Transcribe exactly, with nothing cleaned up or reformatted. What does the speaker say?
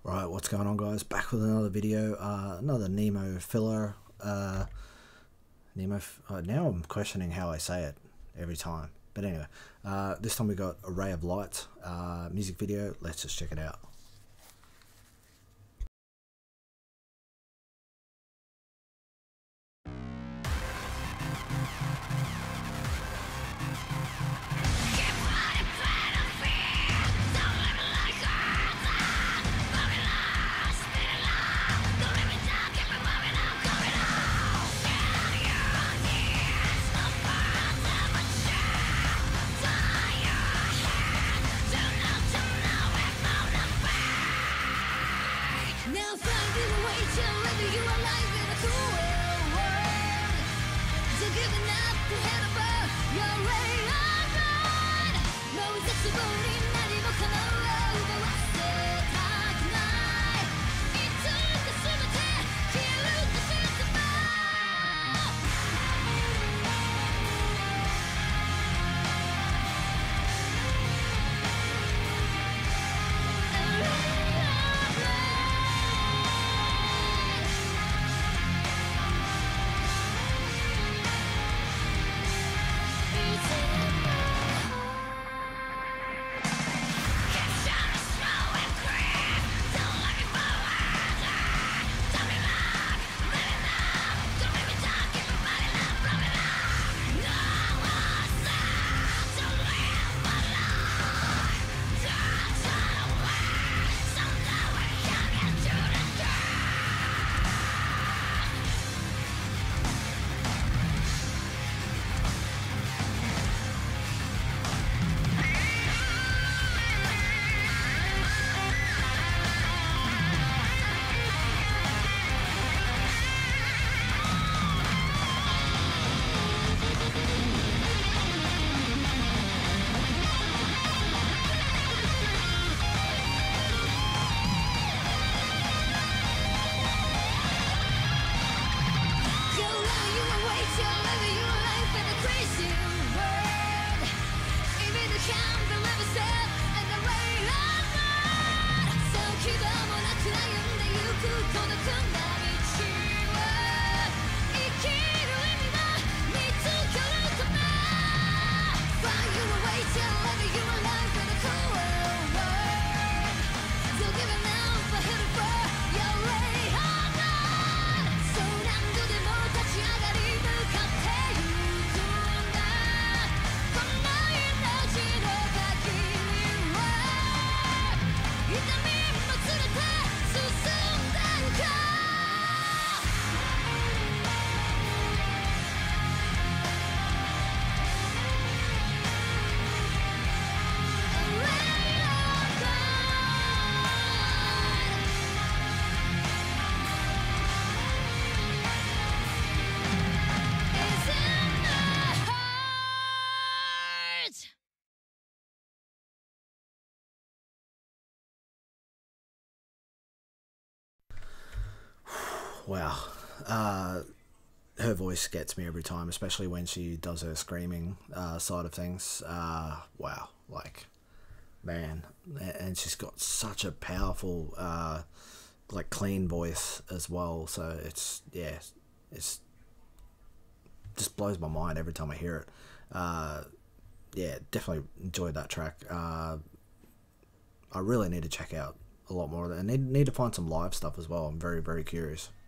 Right, what's going on, guys? Back with another video, uh, another Nemo filler. Uh, Nemo. Uh, now I'm questioning how I say it every time. But anyway, uh, this time we got A Ray of Light uh, music video. Let's just check it out. Now finding a way to live you alive in a cruel world. So giving up to head above your way of blood. No, that's a burning, not even color over what's the dark night. Into the cemetery, kill the system. Wow. Uh, her voice gets me every time, especially when she does her screaming uh, side of things. Uh, wow. Like, man. And she's got such a powerful, uh, like, clean voice as well. So it's, yeah, it's just blows my mind every time I hear it. Uh, yeah, definitely enjoyed that track. Uh, I really need to check out a lot more of that. I need, need to find some live stuff as well. I'm very, very curious.